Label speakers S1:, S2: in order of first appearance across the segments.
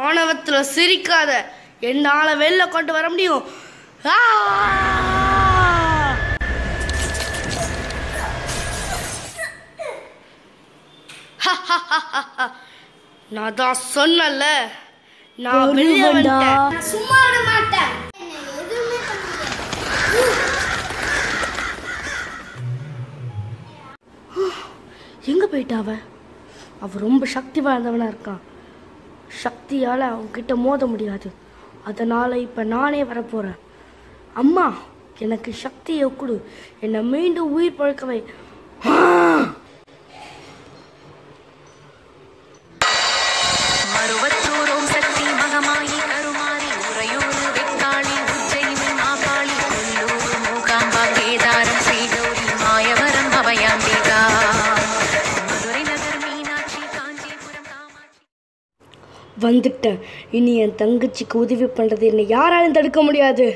S1: ஆணவத்துல சிரிக்காத. என்னால வெளில கொண்டு வர முடியும். நான் தான் சொன்னல, நான் வெளியே வந்துட்டேன்.
S2: சும்மா விட மாட்டேன்.
S1: எங்க போயிட்டா அவ ரொம்ப சக்தி வாய்ந்தவனா இருக்கான். சக்தியால் அவன்கிட்ட மோத முடியாது. அதனால் இப்போ நானே வரப்போகிறேன். அம்மா, எனக்கு சக்தியை கொடு. என்னை மீண்டும் உயிர் பழக்கவை. வந்துட்டேன். இனி என் தங்கச்சிக்கு உதவி பண்றது என்னை யாராலும் தடுக்க முடியாது.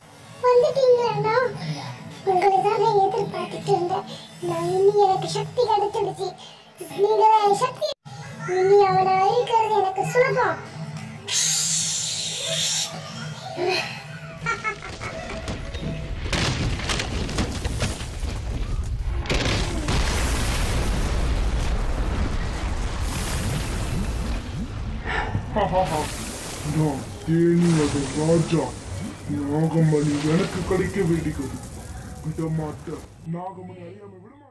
S2: எனக்கு சக்தி கிடைச்சிடுச்சு. நீங்க சக்தி இனி அவனை அழிக்கிறது எனக்கு சுலபம்.
S3: ராஜா நாகமணி எனக்கு கிடைக்க வேண்டியது விட மாட்டேன். நாகமணி அறியாம விட